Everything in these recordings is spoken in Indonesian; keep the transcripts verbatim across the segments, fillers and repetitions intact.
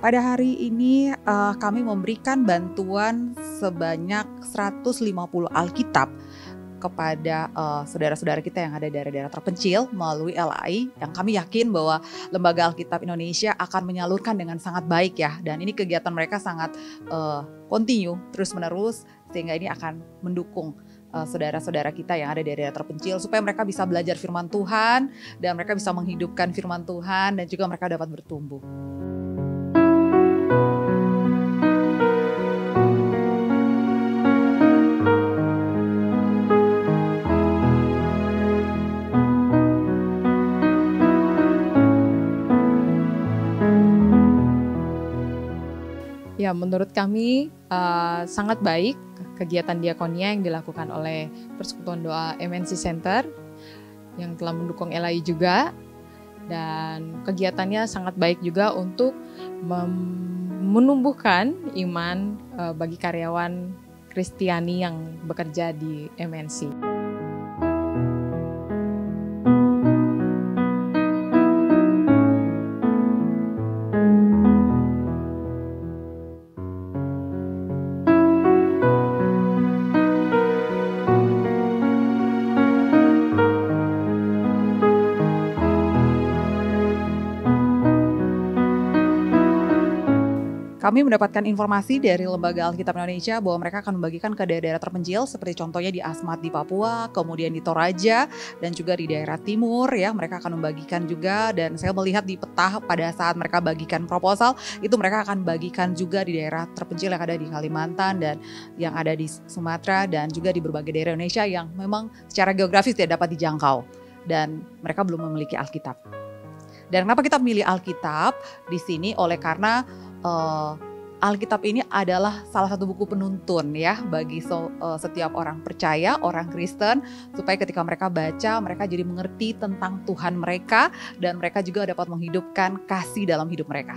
Pada hari ini uh, kami memberikan bantuan sebanyak seratus lima puluh Alkitab kepada uh, saudara-saudara kita yang ada di daerah-daerah terpencil melalui L A I, yang kami yakin bahwa Lembaga Alkitab Indonesia akan menyalurkan dengan sangat baik ya, dan ini kegiatan mereka sangat uh, continue terus-menerus, sehingga ini akan mendukung uh, saudara-saudara kita yang ada di daerah terpencil supaya mereka bisa belajar firman Tuhan dan mereka bisa menghidupkan firman Tuhan dan juga mereka dapat bertumbuh. Ya, menurut kami uh, sangat baik kegiatan diakonia yang dilakukan oleh Persekutuan Doa M N C Center yang telah mendukung L A I juga, dan kegiatannya sangat baik juga untuk menumbuhkan iman uh, bagi karyawan Kristiani yang bekerja di M N C. Kami mendapatkan informasi dari Lembaga Alkitab Indonesia bahwa mereka akan membagikan ke daerah-daerah terpencil seperti contohnya di Asmat di Papua, kemudian di Toraja, dan juga di daerah timur ya, mereka akan membagikan juga. Dan saya melihat di peta pada saat mereka bagikan proposal, itu mereka akan bagikan juga di daerah terpencil yang ada di Kalimantan dan yang ada di Sumatera dan juga di berbagai daerah Indonesia yang memang secara geografis tidak dapat dijangkau dan mereka belum memiliki Alkitab. Dan kenapa kita memilih Alkitab di sini? Oleh karena Uh, Alkitab ini adalah salah satu buku penuntun ya bagi so, uh, setiap orang percaya, orang Kristen, supaya ketika mereka baca, mereka jadi mengerti tentang Tuhan mereka dan mereka juga dapat menghidupkan kasih dalam hidup mereka.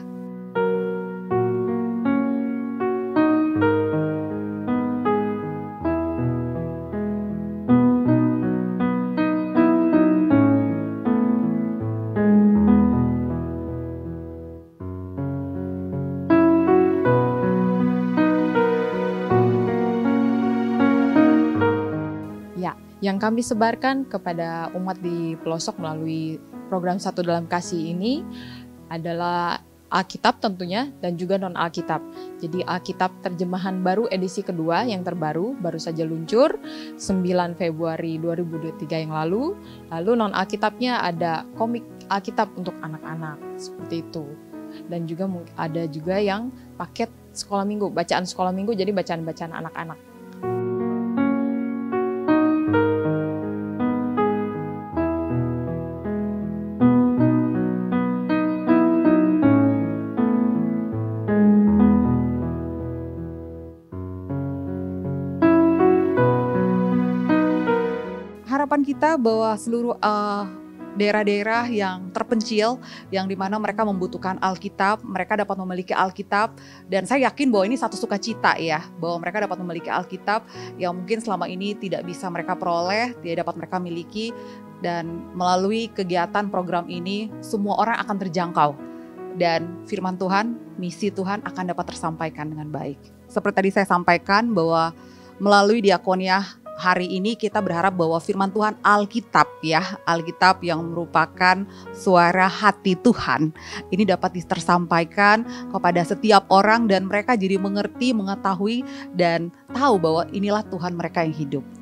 Yang kami sebarkan kepada umat di pelosok melalui program Satu Dalam Kasih ini adalah Alkitab tentunya dan juga non-Alkitab. Jadi Alkitab terjemahan baru edisi kedua yang terbaru baru saja luncur sembilan Februari dua ribu dua puluh tiga yang lalu. Lalu non-Alkitabnya ada komik Alkitab untuk anak-anak seperti itu. Dan juga ada juga yang paket sekolah minggu, bacaan sekolah minggu, jadi bacaan-bacaan anak-anak. Harapan kita bahwa seluruh uh, daerah-daerah yang terpencil, yang dimana mereka membutuhkan Alkitab, mereka dapat memiliki Alkitab, dan saya yakin bahwa ini satu sukacita ya, bahwa mereka dapat memiliki Alkitab yang mungkin selama ini tidak bisa mereka peroleh, tidak dapat mereka miliki, dan melalui kegiatan program ini semua orang akan terjangkau, dan firman Tuhan, misi Tuhan akan dapat tersampaikan dengan baik. Seperti tadi saya sampaikan bahwa melalui diakonia hari ini kita berharap bahwa firman Tuhan Alkitab ya, Alkitab yang merupakan suara hati Tuhan, ini dapat tersampaikan kepada setiap orang dan mereka jadi mengerti, mengetahui dan tahu bahwa inilah Tuhan mereka yang hidup.